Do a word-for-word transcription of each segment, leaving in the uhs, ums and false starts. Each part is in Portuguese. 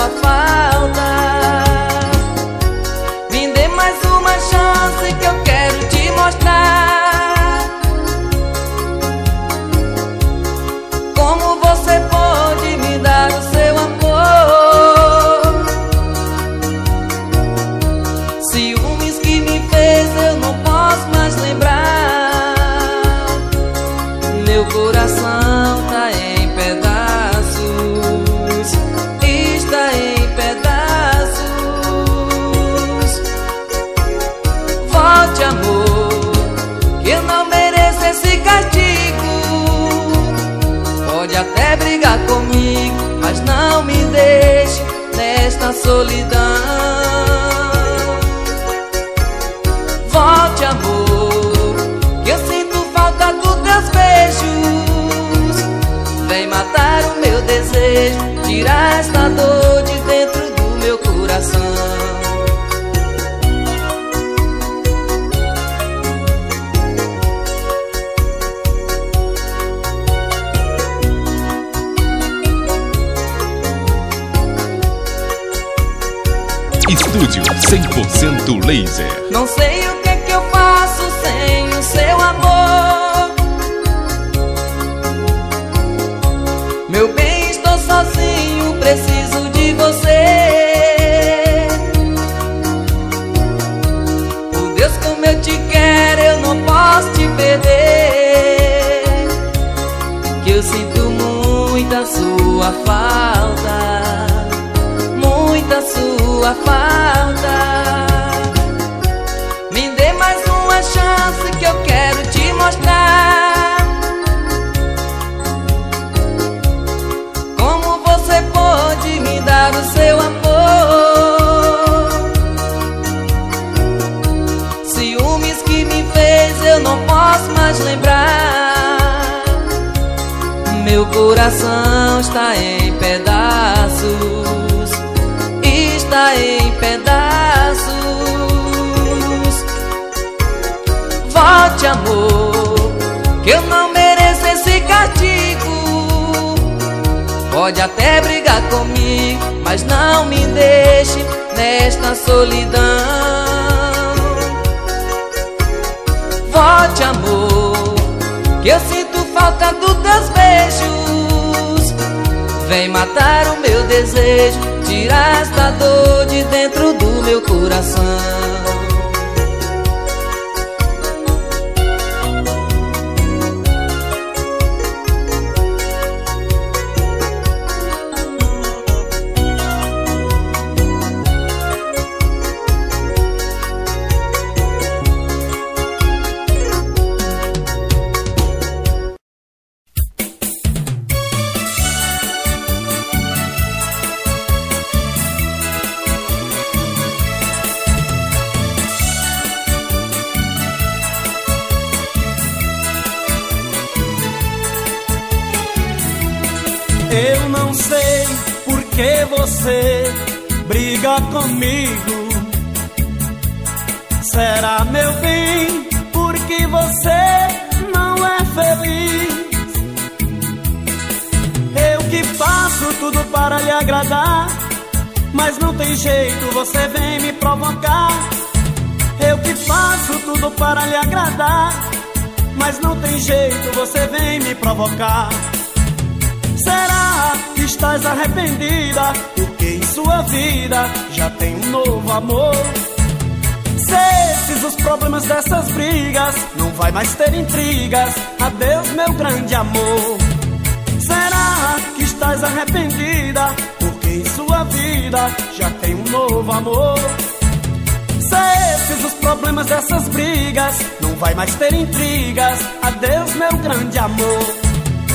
sua falta. Me dê mais uma chance que eu quero te mostrar como você pode me dar o seu amor. Ciúmes que me fez eu não posso mais lembrar. Meu coração tá em pedaços, está em pedaços. Volte, amor, que eu não mereço esse castigo. Pode até brigar comigo, mas não me deixe nesta solidão. Volte, amor, que eu sinto falta dos teus beijos. Vem matar o meu desejo, tirar esta dor de dentro do meu coração. Estúdio cem por cento Laser. Não sei o que é que eu faço sem o seu amor. Meu bem, estou sozinho, preciso de você. Por Deus, como eu te quero, eu não posso te perder. Que eu sinto muita sua falta, muita sua falta. Me dê mais uma chance que eu quero te mostrar como você pode me dar o seu amor. Ciúmes que me fez eu não posso mais lembrar. Meu coração está em pedaços, está em pedaços. Volte, amor, que eu não mereço esse castigo. Pode até brigar comigo, mas não me deixe nesta solidão. Volte, amor, que eu sinto falta dos teus beijos. Vem matar o meu desejo, tirar esta dor de dentro do meu coração. Eu não sei por que você briga comigo. Será, meu bem, porque você não é feliz? Eu que faço tudo para lhe agradar, mas não tem jeito, você vem me provocar. Eu que faço tudo para lhe agradar, mas não tem jeito, você vem me provocar. Será que estás arrependida, porque em sua vida já tem um novo amor? Se esses os problemas dessas brigas, não vai mais ter intrigas. Adeus, meu grande amor. Será que estás arrependida, porque em sua vida já tem um novo amor? Se esses os problemas dessas brigas, não vai mais ter intrigas. Adeus, meu grande amor.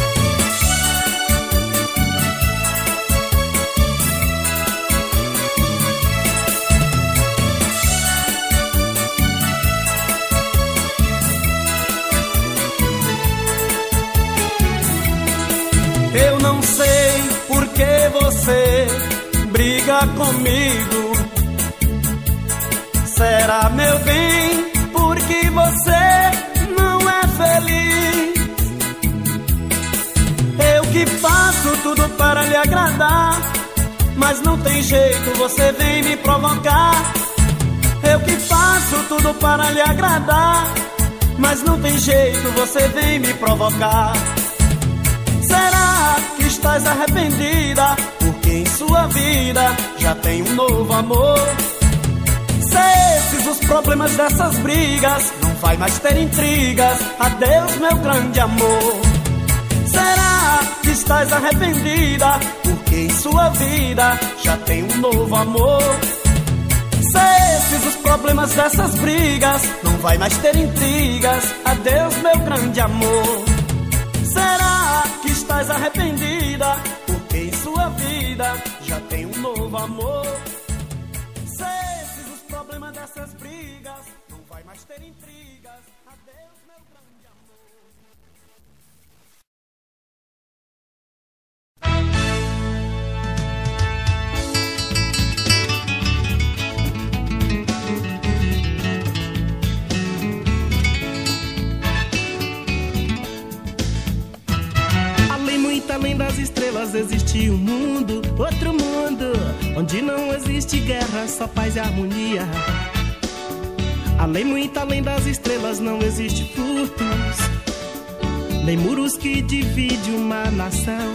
Eu não sei por que você briga comigo. Será, meu bem, porque você não é feliz? Eu que faço tudo para lhe agradar, mas não tem jeito, você vem me provocar. Eu que faço tudo para lhe agradar, mas não tem jeito, você vem me provocar. Será que estás arrependida, porque em sua vida já tem um novo amor? Se esses os problemas dessas brigas, não vai mais ter intrigas, adeus meu grande amor. Será que estás arrependida, porque em sua vida já tem um novo amor? Se esses os problemas dessas brigas, não vai mais ter intrigas, adeus meu grande amor. Será que estás arrependida, porque em sua vida já tem um novo amor? Se esses os problemas dessas brigas, não vai mais ter intrigas, adeus meu grande amor. Além das estrelas existe um mundo, outro mundo, onde não existe guerra, só paz e harmonia. Além, muito além das estrelas não existe furtos, nem muros que dividem uma nação.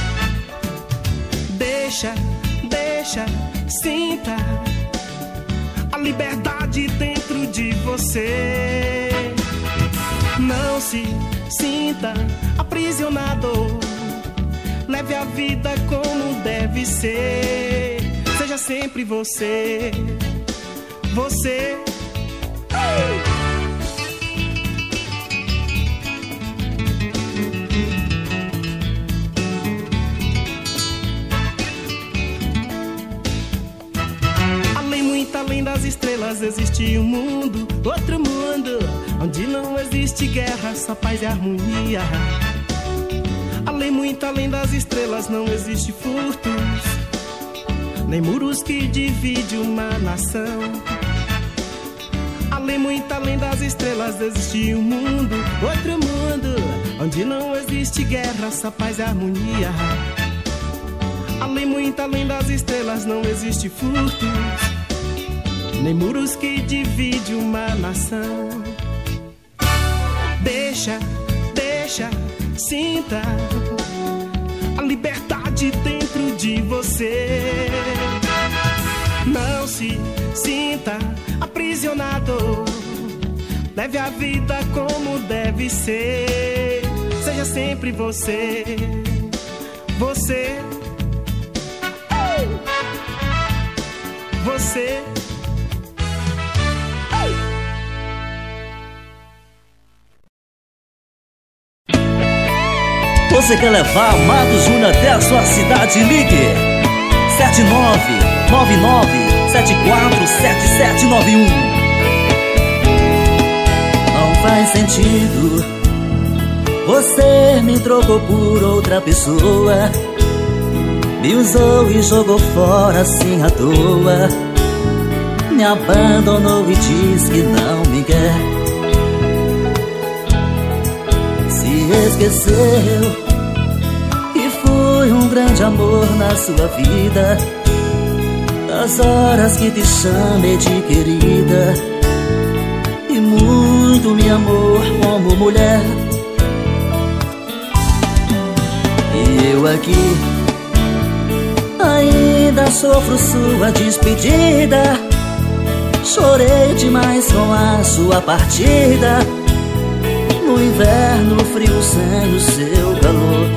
Deixa, deixa, sinta a liberdade dentro de você. Não se sinta aprisionado, leve a vida como deve ser. Seja sempre você, você. Além, muito além das estrelas existe um mundo, outro mundo, onde não existe guerra, só paz e harmonia. Além, muito além das estrelas não existe furtos, nem muros que dividem uma nação. Além, muito além das estrelas existe um mundo, outro mundo, onde não existe guerra, só paz e harmonia. Além, muito além das estrelas não existe furtos, nem muros que dividem uma nação. Deixa, deixa, sinta a liberdade dentro de você. Não se sinta aprisionado, leve a vida como deve ser. Seja sempre você, você, você. Você quer levar Amado Júnior até a sua cidade? Ligue sete nove nove nove sete quatro sete sete nove um. Não faz sentido, você me trocou por outra pessoa, me usou e jogou fora assim à toa, me abandonou e diz que não me quer. Se esqueceu que fui um grande amor na sua vida, as horas que te chamei de querida, e muito me amou como mulher. E eu aqui ainda sofro sua despedida, chorei demais com a sua partida, no inverno frio sem o seu calor.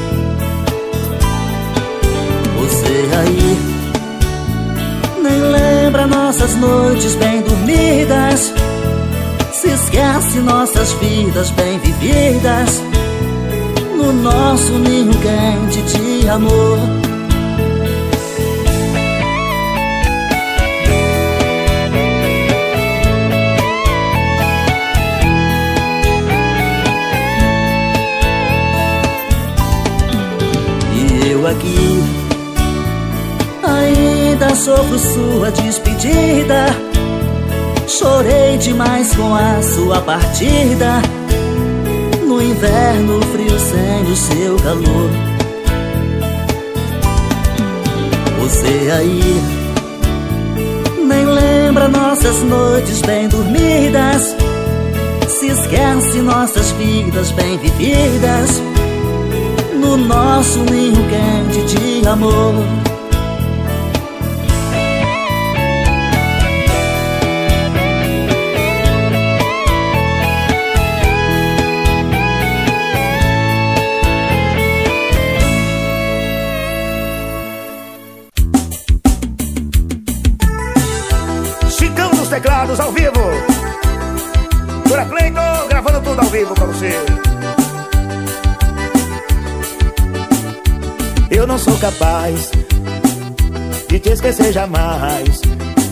Você aí nem lembra nossas noites bem dormidas, se esquece nossas vidas bem vividas, no nosso ninho quente de amor. E eu aqui ainda sofro sua despedida, chorei demais com a sua partida, no inverno frio sem o seu calor. você aí. Nem lembra nossas noites bem dormidas, se esquece nossas vidas bem vividas, no nosso ninho quente de amor. Chicão dos teclados ao vivo, Dura Cleiton gravando tudo ao vivo pra você. Eu não sou capaz de te esquecer jamais,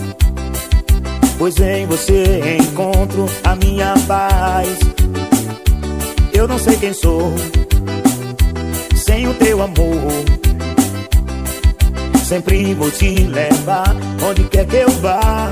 pois em você encontro a minha paz. Eu não sei quem sou sem o teu amor, sempre vou te levar onde quer que eu vá.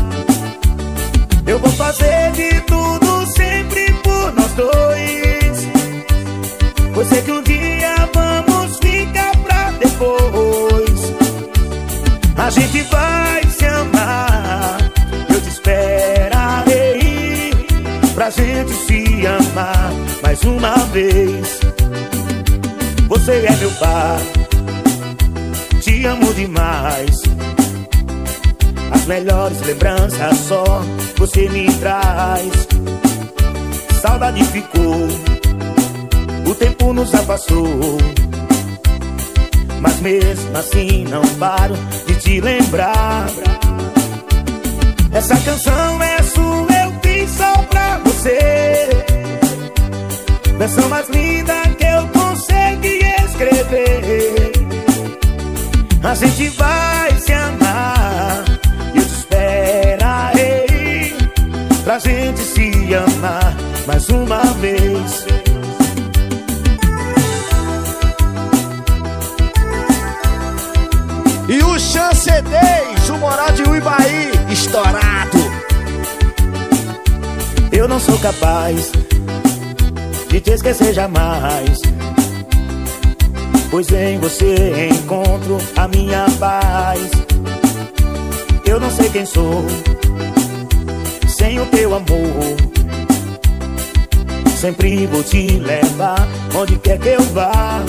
Eu vou fazer de tudo sempre por nós dois, pois sei que um dia vamos ficar pra depois. A gente vai se amar, eu te esperarei pra gente se amar mais uma vez. Você é meu par, te amo demais, as melhores lembranças só você me traz. Saudade ficou, o tempo nos afastou, mas mesmo assim não paro de te lembrar. Essa canção é sua, eu fiz só pra você, versão mais linda que eu consegui escrever. A gente vai se amar, eu te esperarei pra gente se amar mais uma vez. E o Chance dez, o Moral de Uibaí, estourado. Eu não sou capaz de te esquecer jamais, pois em você encontro a minha paz. Eu não sei quem sou sem o teu amor, sempre vou te levar onde quer que eu vá.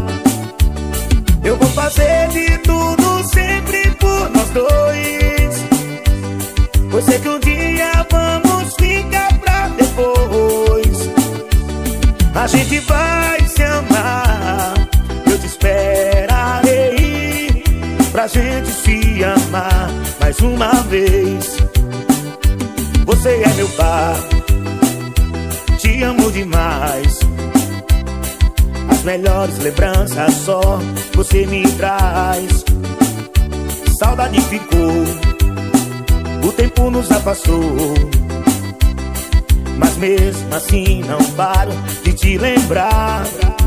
Eu vou fazer de tudo sempre por nós dois, pois sei que um dia vamos ficar pra depois. A gente vai se amar, eu te esperarei pra gente se amar mais uma vez. Você é meu par, te amo demais, as melhores lembranças só você me traz. Saudade ficou, o tempo nos afastou, mas mesmo assim não paro de te lembrar.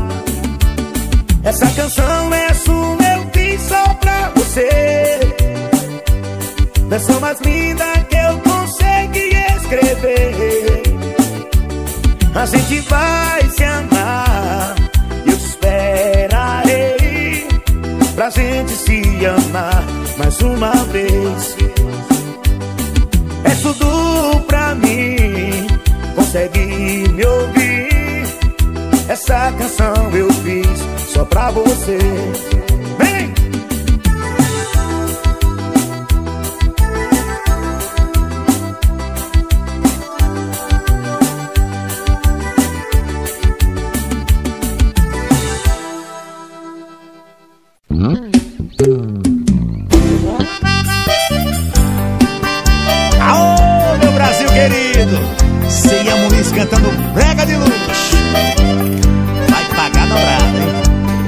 Essa canção é sua, eu fiz só pra você, versão mais linda que eu consegui escrever. A gente vai se amar, eu te esperarei pra gente se amar mais uma vez. É tudo pra mim, consegue me ouvir? Essa canção eu fiz só pra você. Vem! Aô, meu Brasil querido, Ceia Muniz cantando Brega de Luxo. Vai pagar dobrada, hein?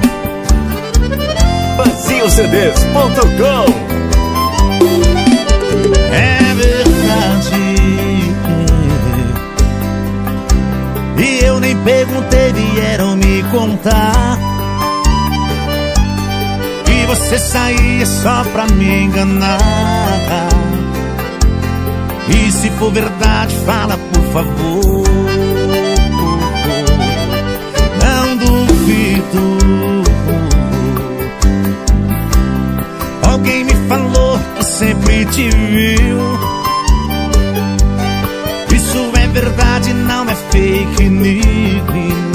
Panzinho C Ds ponto com. É verdade, e eu nem perguntei, vieram me contar que você saía só pra me enganar. E se for verdade, fala por favor. Não duvido. falou que sempre te viu. Isso é verdade, não é fake news.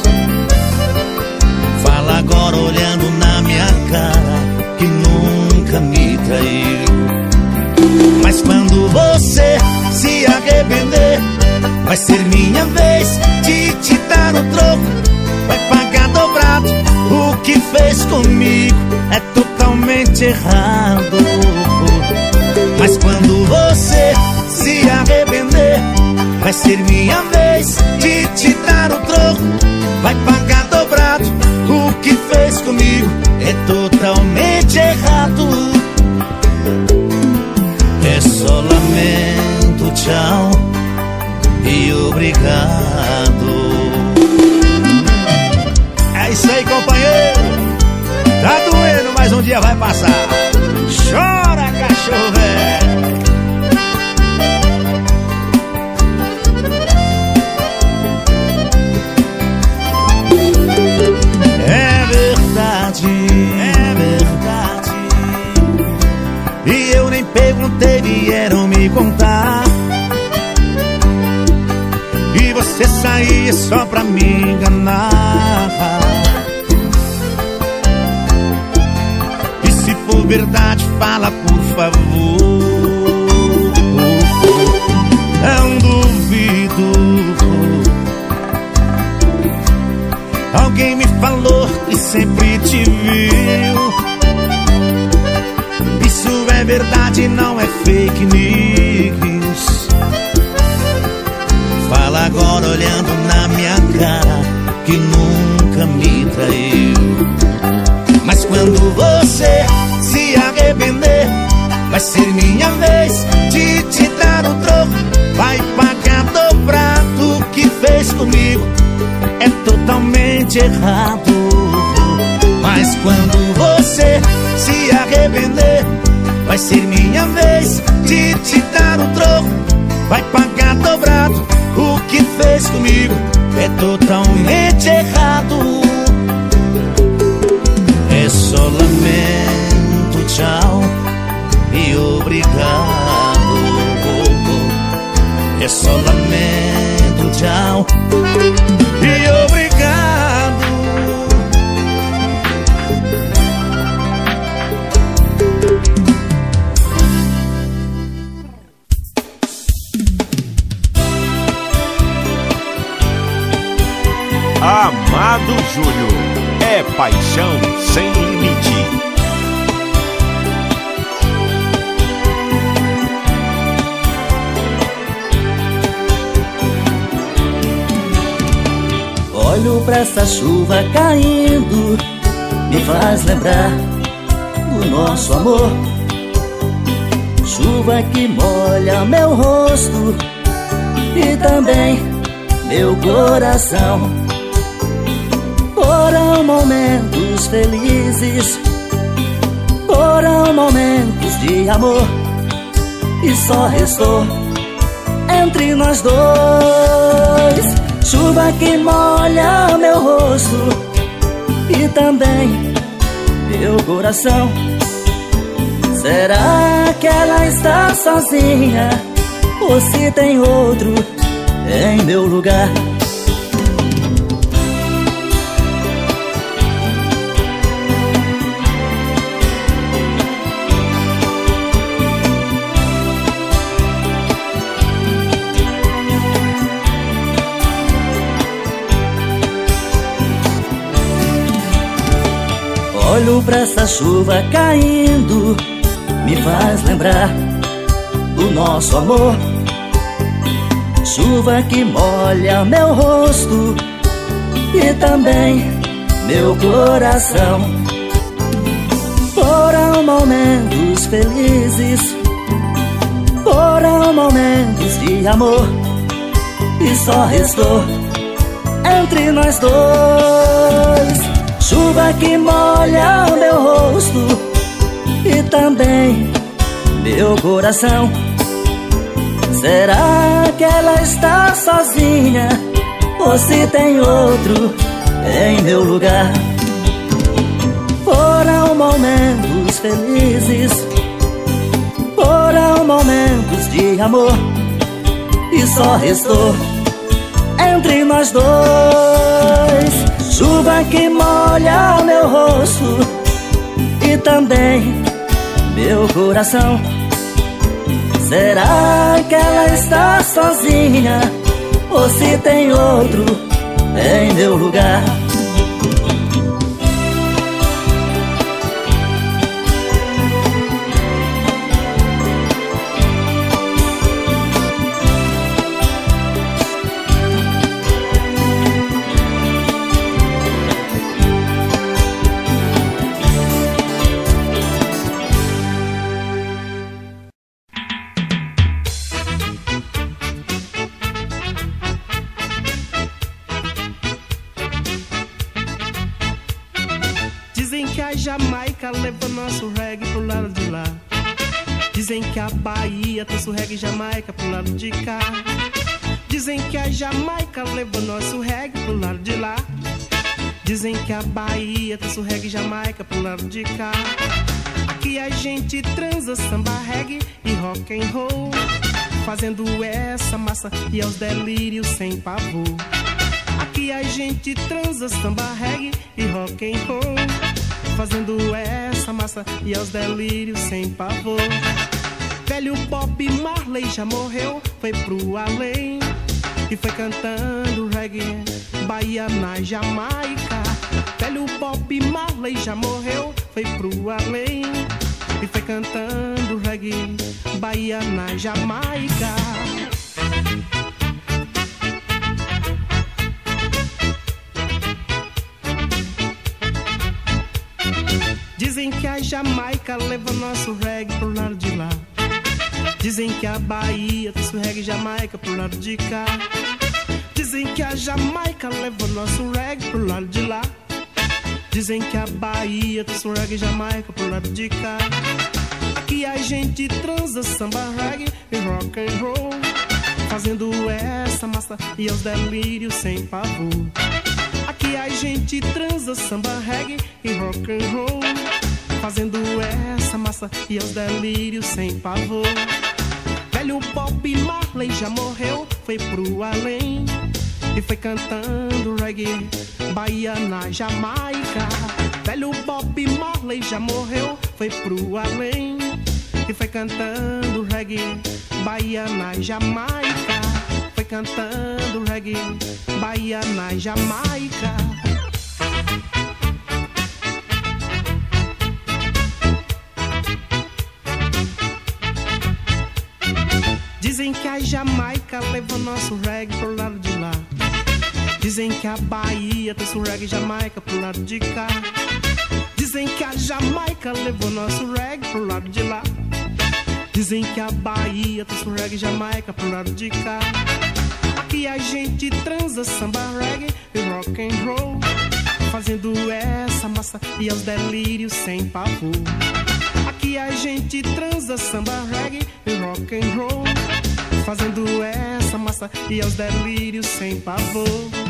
Fala agora olhando na minha cara que nunca me traiu. Mas quando você se arrepender, vai ser minha vez de te dar o troco. Vai pagar dobrado. O que fez comigo é totalmente errado. Mas quando você se arrepender, vai ser minha vez de te dar o troco. Vai pagar dobrado. O que fez comigo é totalmente errado. É só lamento, tchau e obrigado. É isso aí, companheiro. Tá doendo, mas um dia vai passar. Chora, cachorro velho. É verdade, é verdade. E eu nem perguntei, vieram me contar. E você saía só pra me enganar. E se for verdade, fala por favor. Não duvido. Alguém me falou que sempre te viu. Isso é verdade, não é fake news. Fala agora olhando na minha cara que nunca me traiu. Mas quando você se arrepender, vai ser minha vez de te dar o troco. Vai pagar dobrado. O que fez comigo é totalmente errado. Mas quando você se arrepender, vai ser minha vez de te dar o troco. Vai pagar dobrado. O que fez comigo é totalmente errado. É só lamento, tchau e obrigado. É só lamento, tchau e obrigado. Amado Júnior, é paixão sem limite. Olho pra essa chuva caindo, me faz lembrar do nosso amor. Chuva que molha meu rosto e também meu coração. Foram momentos felizes, foram momentos de amor, e só restou entre nós dois. Chuva que molha meu rosto e também meu coração. Será que ela está sozinha ou se tem outro em meu lugar? Olho pra essa chuva caindo, me faz lembrar do nosso amor. Chuva que molha meu rosto e também meu coração. Foram momentos felizes, foram momentos de amor, e só restou entre nós dois. Chuva que molha meu rosto e também meu coração. Será que ela está sozinha ou se tem outro em meu lugar? Foram momentos felizes, de amor e só restou entre nós dois. Chuva que molha meu rosto e também meu coração. Será que ela está sozinha ou se tem outro em meu lugar? Jamaica leva nosso reggae pro lado de lá. Dizem que a Bahia trouxe o reggae Jamaica pro lado de cá. Dizem que a Jamaica leva nosso reggae pro lado de lá. Dizem que a Bahia trouxe o reggae Jamaica pro lado de cá. Aqui a gente transa samba, reggae e rock and roll, fazendo essa massa e aos delírios sem pavor. Aqui a gente transa samba, reggae e rock and roll, fazendo essa massa e aos delírios sem pavor. Velho Bob Marley já morreu, foi pro além e foi cantando reggae, Bahia na Jamaica. Velho Bob Marley já morreu, foi pro além e foi cantando reggae, Bahia na Jamaica. Dizem que a Jamaica leva nosso reggae pro lado de lá. Dizem que a Bahia trouxe o reggae Jamaica pro lado de cá. Dizem que a Jamaica leva nosso reggae pro lado de lá. Dizem que a Bahia trouxe o reggae Jamaica pro lado de cá. Aqui a gente transa samba, reggae e rock and roll, fazendo essa massa e aos delírios sem pavor. Aqui a gente transa samba, reggae e rock and roll, fazendo essa massa e aos delírios sem pavor. Velho Bob Marley já morreu, foi pro além e foi cantando reggae, Bahia na Jamaica. Velho Bob Marley já morreu, foi pro além e foi cantando reggae, Bahia na Jamaica. Foi cantando reggae, Bahia na Jamaica. Dizem que a Jamaica leva nosso reggae pro lado de lá. Dizem que a Bahia trouxe o reggae Jamaica pro lado de cá. Dizem que a Jamaica levou nosso reggae pro lado de lá. Dizem que a Bahia trouxe o reggae Jamaica pro lado de cá. Aqui a gente transa samba, reggae e rock and roll, fazendo essa massa e aos delírios sem pavor. Aqui a gente transa samba, reggae e rock and roll, fazendo essa massa e aos delírios sem pavor.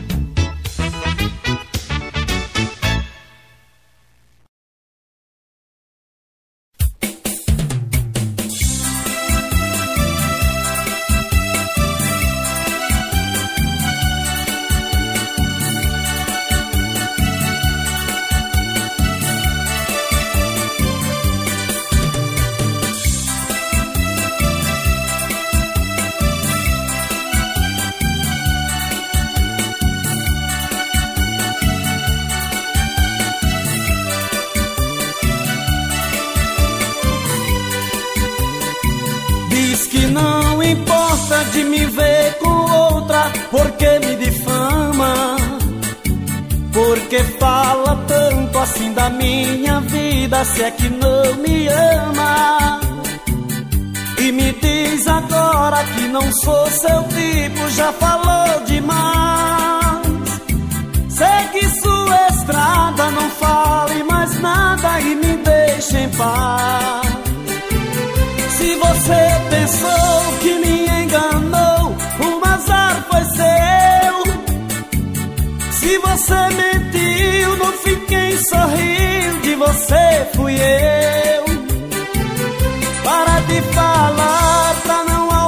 De me ver com outra, porque me difama, porque fala tanto assim da minha vida, se é que não me ama. E me diz agora que não sou seu tipo, já falou demais. Segue sua estrada, não fale mais nada e me deixe em paz. Se você pensou que me enganou, o azar foi seu. Se você mentiu, não fiquei sorrindo, de você fui eu. Para de falar pra não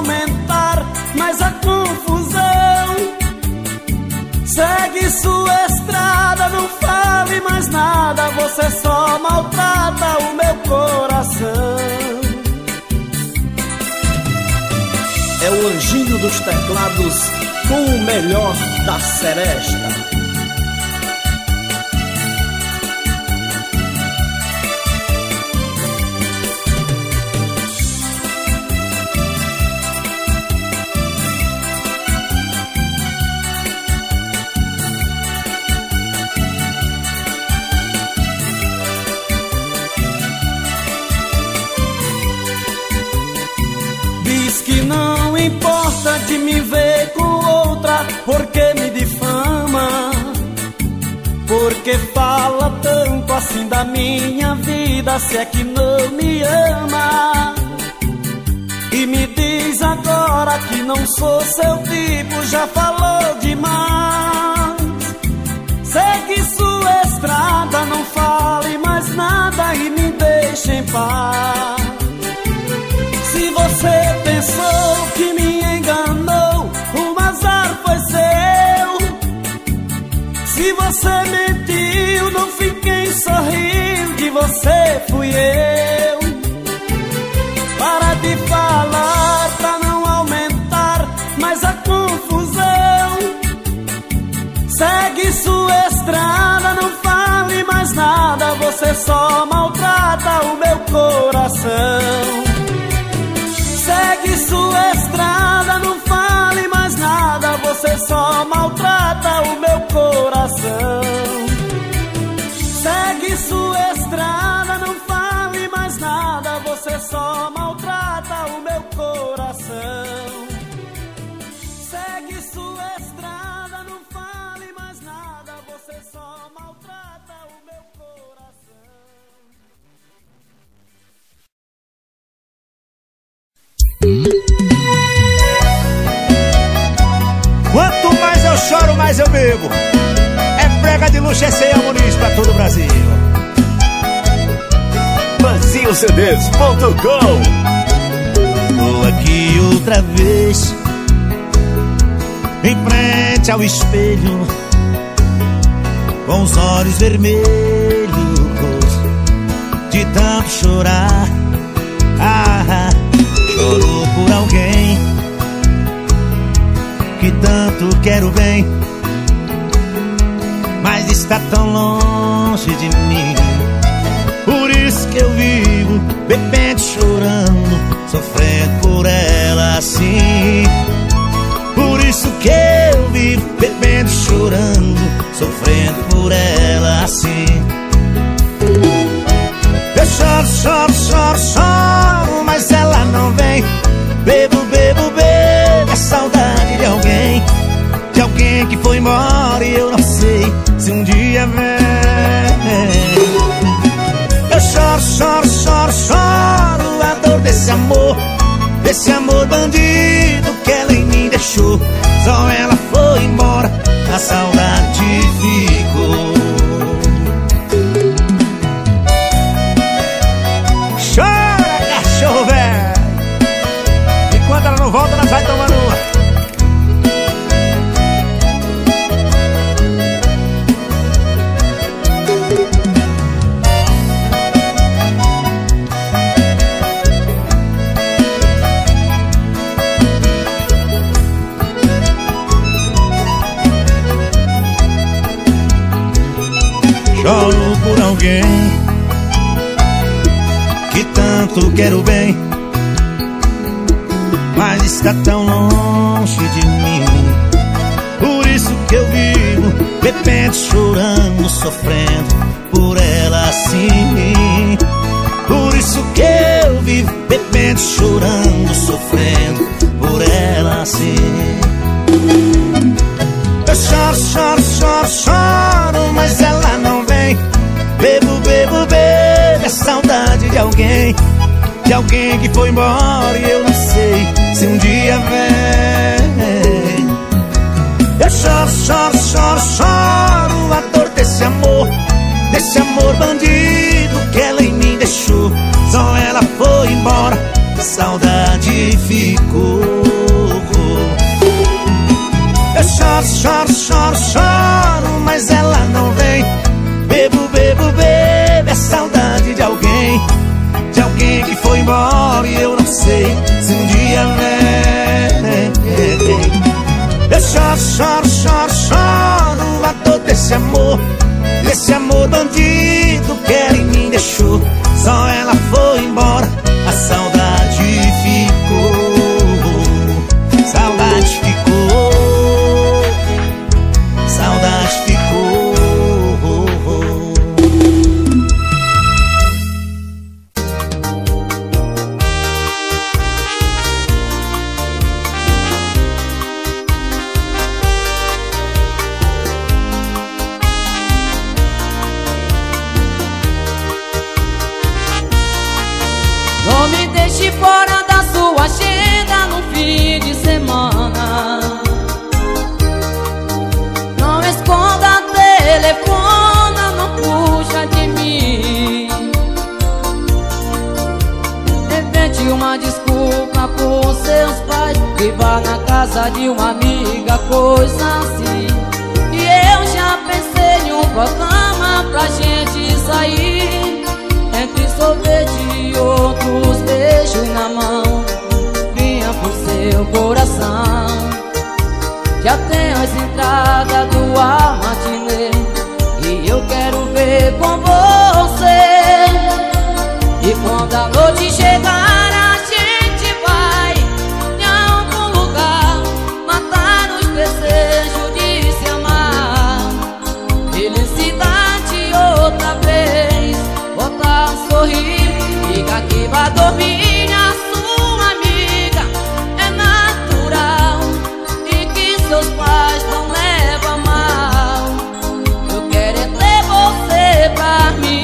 você só maltrata o meu coração. É o anjinho dos teclados com o melhor da seresta. Que não importa de me ver com outra, porque me difama, porque fala tanto assim da minha vida, se é que não me ama. E me diz agora que não sou seu tipo, já falou demais. Segue sua estrada, não fale mais nada e me deixe em paz. Se você pensou que me enganou, o azar foi seu. Se você mentiu, não fiquei sorrindo, de você fui eu. Para de falar pra não aumentar mais a confusão. Segue sua estrada, não fale mais nada, você só maltrata o meu coração. Segue sua estrada, não fale mais nada, você só maltrata o meu coração. Segue sua estrada, não fale mais nada, você só maltrata o meu coração. Segue sua estrada, não fale mais nada, você só maltrata o meu coração. Quanto mais eu choro, mais eu bebo. É Prega de Luxo, é Ceia Muniz pra todo o Brasil. Manzinho C Ds ponto com. Tô aqui outra vez, em frente ao espelho, com os olhos vermelhos, de tanto chorar. Ah, choro por alguém que tanto quero bem, mas está tão longe de mim. Por isso que eu vivo bebendo, chorando, sofrendo por ela assim. Por isso que eu vivo bebendo, chorando, sofrendo por ela assim. Eu choro, choro, choro, choro, mas ela não vem. Bebo, bebo, bebo, a saudade de alguém, de alguém que foi embora e eu não sei se um dia vem. Eu choro, choro, choro, choro, a dor desse amor, desse amor bandido que ela em mim deixou. Só ela foi embora, a saudade ficou. Chora, cachorro velho, enquanto ela não volta, nós vai tomando uma. Choro por alguém que tanto quero bem, mas está tão longe de mim. Por isso que eu vivo bebendo, chorando, sofrendo por ela assim. Por isso que eu vivo bebendo, chorando, sofrendo por ela assim. Eu choro, choro, choro, choro, mas ela não vem. Bebo, bebo, bebo, a saudade de alguém, de alguém que foi embora e eu não sei se um dia vem. Eu choro, choro, choro, choro, a dor desse amor, desse amor bandido que ela em mim deixou. Só ela foi embora, a saudade ficou. Eu choro, choro, choro, choro, mas ela não vem. Bebo, bebo, bebo, deixe fora da sua agenda no fim de semana. Não esconda telefone, não puxa de mim. Invente uma desculpa por seus pais e vá na casa de uma amiga, coisa assim. E eu já pensei em um programa pra gente sair, entre sorvete e outros beijos na mão. Vinha pro seu coração. Já tenho as entradas do ar matinê e eu quero ver com você. E quando a noite chegar, a gente vai em algum lugar matar os desejos de se amar. Felicidade outra vez, voltar a sorrir. Diga que vai dormir, a sua amiga é natural e que seus pais não levam a mal. Eu quero é ter você pra mim.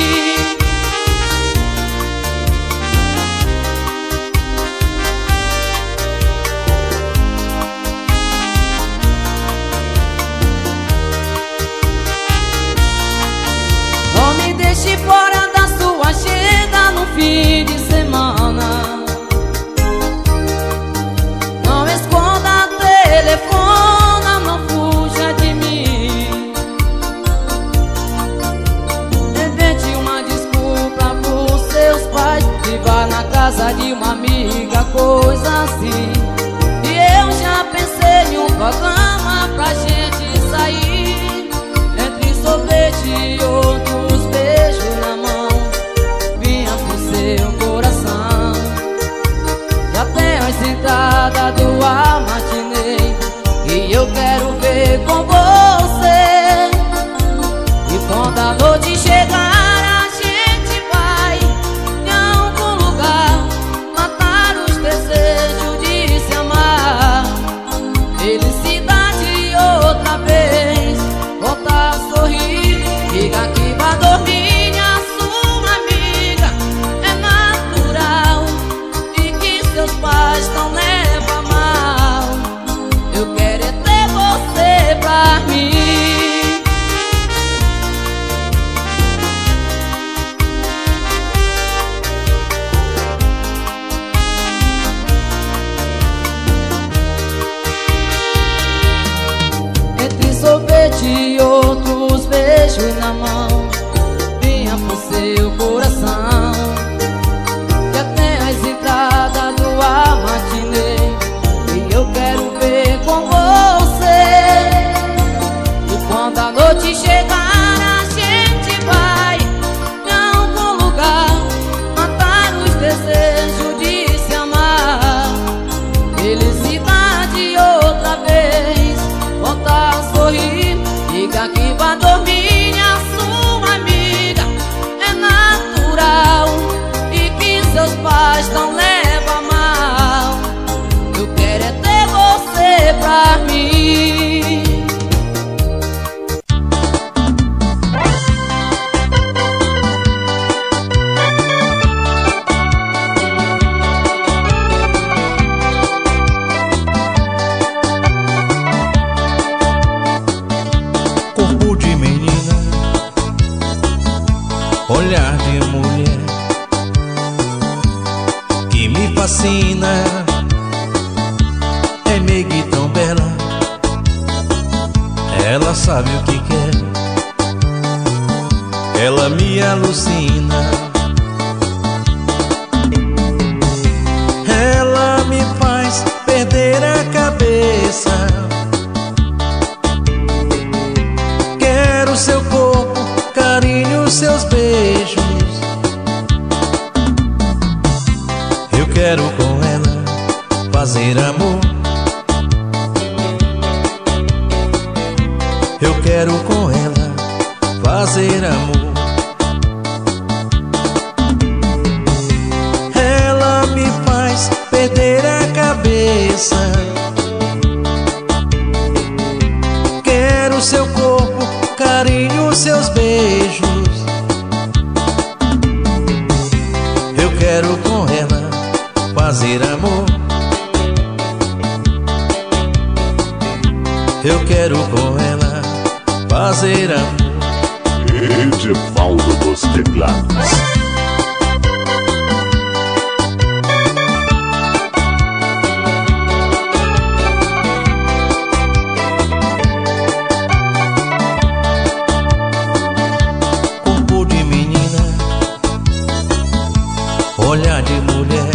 Não me deixe fora da sua agenda no fim de semana. Não esconda telefone, não fuja de mim. Invente uma desculpa por seus pais e vá na casa de uma amiga, coisa assim. E eu já pensei em um programa pra gente sair, entre sorvete e outros beijos na mão. Vinha pro seu coração. Já tenho as entradas do ar matinê e eu quero ver com você. E quando a noite chegar, a gente vai em algum lugar matar os desejos de se amar. Felicidade outra vez, voltar a sorrir. Diga que vai dormir, a sua amiga é natural e que seus pais não levam a mal. Eu quero é ter você pra mim. Entre sorvete e outros beijos na mão, vinha pro seu coração. Já tem as entradas do ar matinê e eu quero ver com você. E quando a noite chegar, a gente vai em algum lugar matar os desejos de se amar. Felicidade outra vez, voltar a sorrir. Diga que vai dormir, a sua amiga é natural e que seus pais não levam a mal. Eu quero é ter você pra mim. Corpo de menina, olhar de mulher que me fascina. É meiga e tão bela, ela sabe o que quer, ela me alucina. Ela me faz perder a cabeça. Quero seu corpo, carinho, seus beijos. Eu quero com ela fazer amor. Eu quero com ela fazer amor. Ela me faz perder a cabeça. Quero seu corpo, carinho, seus beijos. Eu quero com ela fazer amor. Eu quero com ela fazer amor. Edivaldo dos Teclados. Corpo de menina, olhar de mulher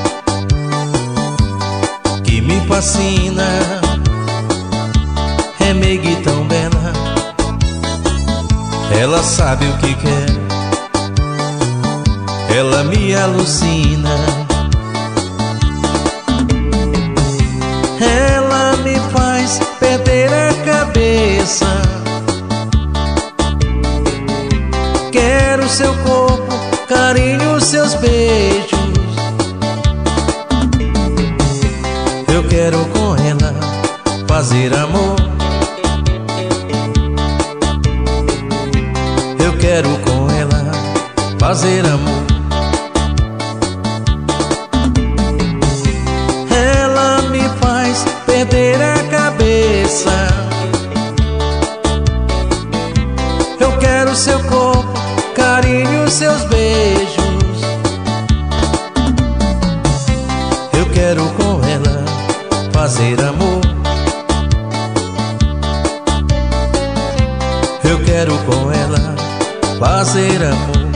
que me fascina. É megue tão bela, ela sabe o que quer, ela me alucina. Ela me faz perder a cabeça. Quero seu corpo, carinho, seus beijos. Eu quero com ela fazer amor. Eu quero com ela fazer amor. Ela me faz perder a cabeça. Eu quero seu corpo, carinho, seus beijos. Eu quero com ela fazer amor. Eu quero com ela fazer amor.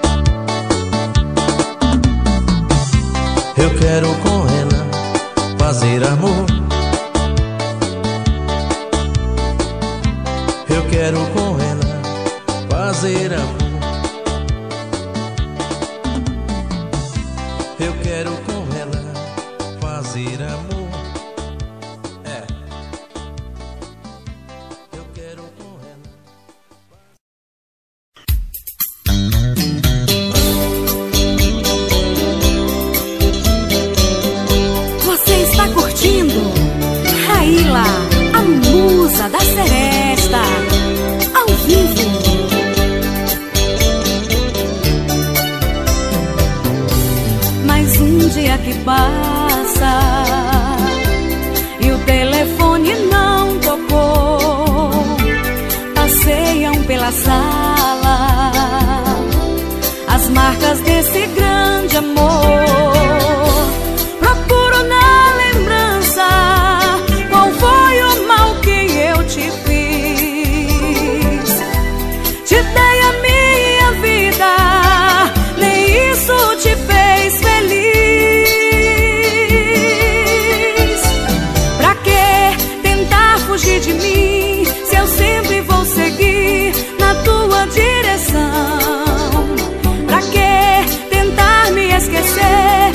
Eu quero com ela fazer amor. Eu quero com ela fazer amor. Eu quero com ela fazer amor. É. Eu quero com ela. Você está curtindo Raíla, a musa da seresta, ao vivo. Mais um dia que passa e o telefone não tocou. Passeiam pela sala as marcas desse grande amor. Procuro na lembrança qual foi o mal que eu te fiz. Te dei a minha vida, nem isso te fez feliz. Pra que tentar fugir de mim, se eu sempre vou seguir na tua direção? Pra que tentar me esquecer,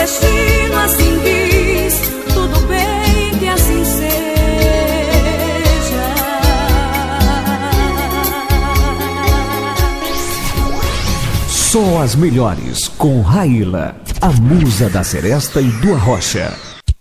destino assim diz, tudo bem que assim seja. Só as melhores com Raíla, a musa da Seresta e do Arrocha.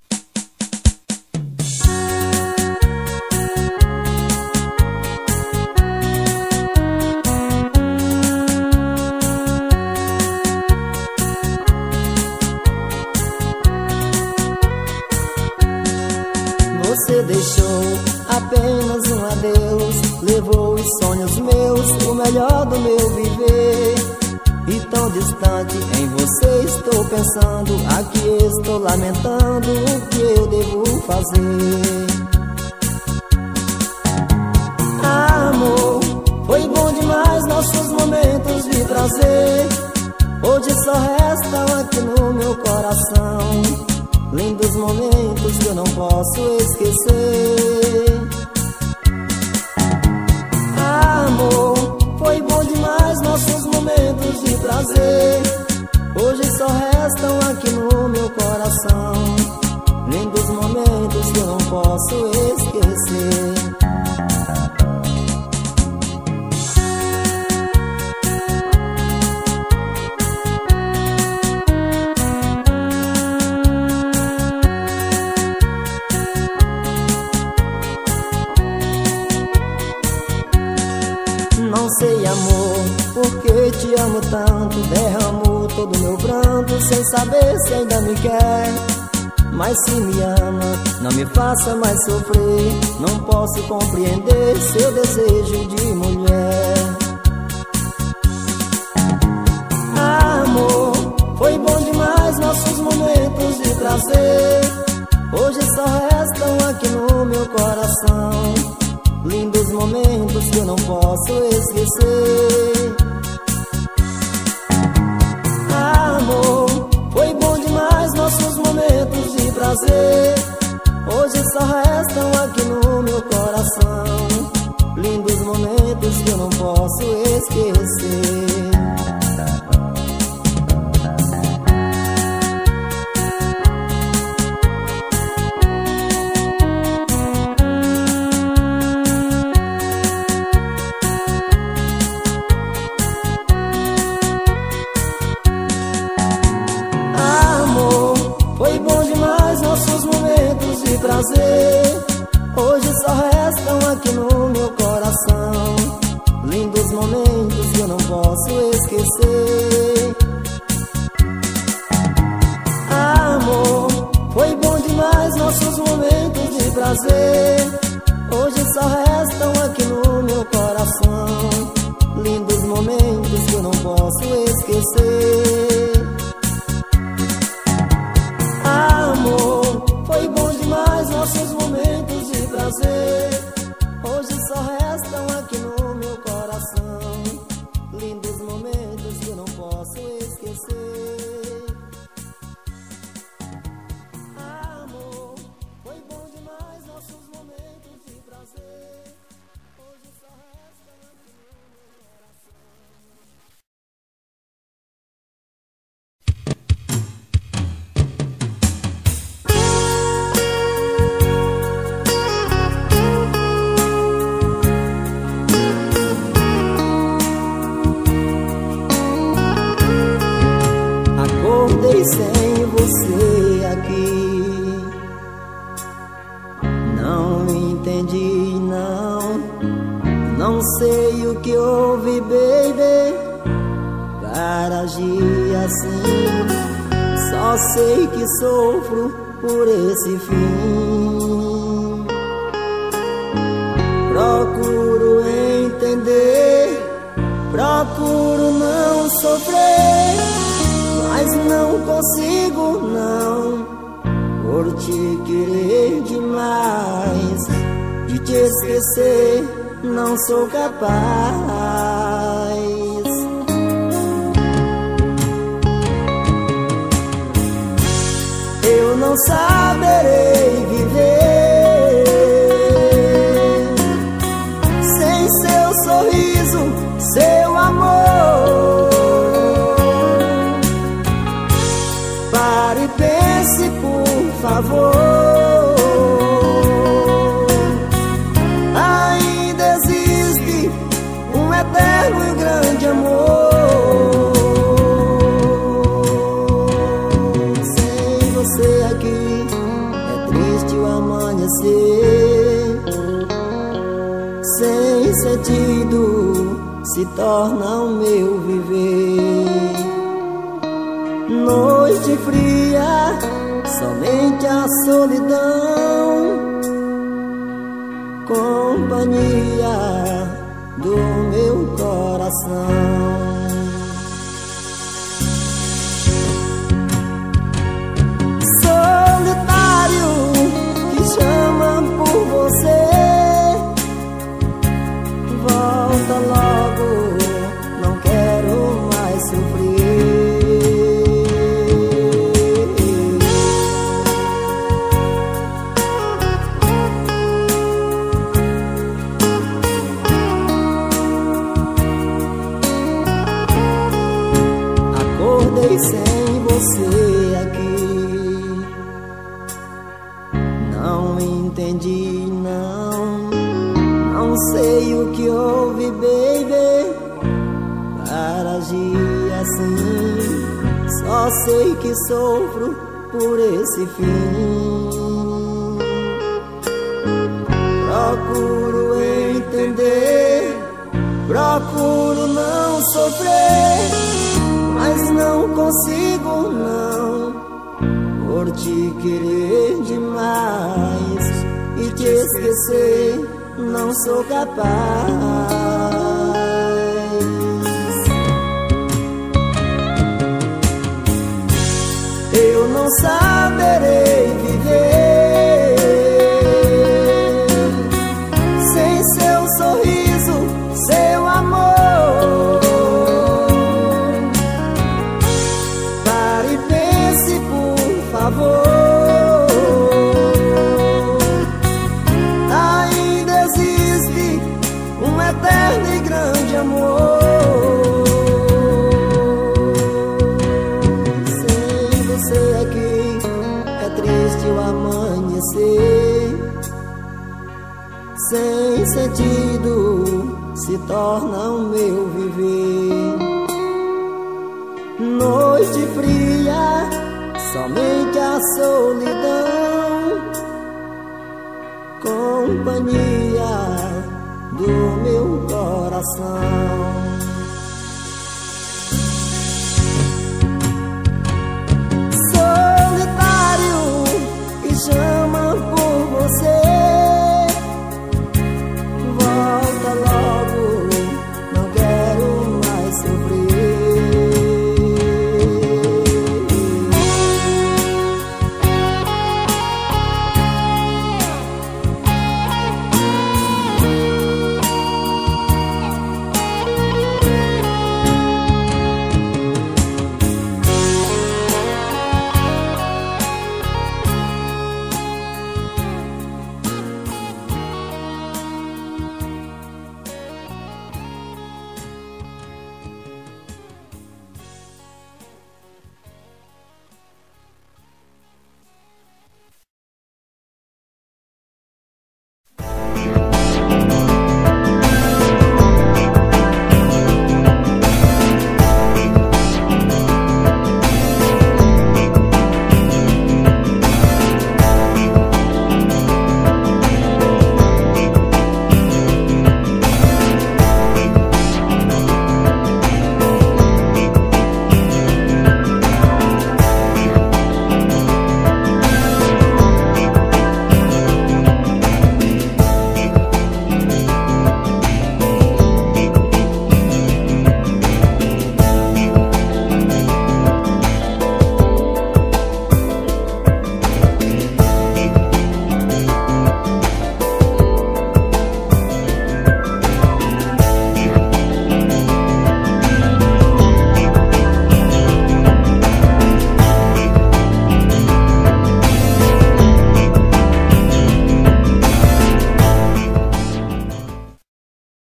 Você deixou apenas um adeus, levou os sonhos meus, o melhor do meu viver. E tão distante em você estou pensando, aqui estou lamentando o que eu devo fazer. Amor, foi bom demais nossos momentos de prazer. Hoje só restam aqui no meu coração lindos momentos que eu não posso esquecer. Amor, foi bom demais nossos momentos de prazer. Hoje só restam aqui no meu coração lindos momentos que eu não posso esquecer. Não sei, amor, porque te amo tanto. Derramo todo meu pranto sem saber se ainda me quer. Mas se me ama, não me faça mais sofrer. Não posso compreender seu desejo de mulher. Amor, foi bom demais nossos momentos de prazer. Hoje só restam aqui no meu coração lindos momentos que eu não posso esquecer. Amor, foi bom demais nossos momentos de prazer. Hoje só restam aqui no meu coração lindos momentos que eu não posso esquecer. Prazer, hoje só restam aqui no meu coração lindos momentos que eu não posso esquecer. Amor, foi bom demais nossos momentos de prazer. Hoje só restam aqui no meu coração lindos momentos que eu não posso esquecer. Amor, foi bom demais nossos momentos de prazer. Hoje só restam aqui no meu coração lindos momentos que eu não posso esquecer. Amor, foi bom demais nossos momentos de prazer. Hoje só restam aqui no meu coração. Sem você aqui, não entendi, não, não sei o que houve, baby, para agir assim. Só sei que sofro por esse fim. Procuro entender, procuro não sofrer, mas não consigo não, por te querer demais. De te esquecer não sou capaz. Eu não saberei viver sem seu sorriso, seu amor. Pare eterno e grande amor. Sem você aqui é triste o amanhecer. Sem sentido se torna o meu viver. Noite fria, somente a solidão, companhia do meu coração. Solitário que chama por você, volta logo, não quero mais sofrer. Acordei sem você aqui, não entendi não, não sei o que houve, baby, para agir assim. Só sei que sofro por esse fim. Procuro entender, procuro não sofrer, mas não consigo não, por te querer demais e te esquecer não sou capaz. Eu não saberei viver sem seu sorriso, seu amor. Pare e pense, por favor. Ainda existe um eterno e grande amor. Sem você aqui é triste o amanhecer. Sem sentido se torna o meu viver. Noite fria, somente a solidão, companhia do meu coração.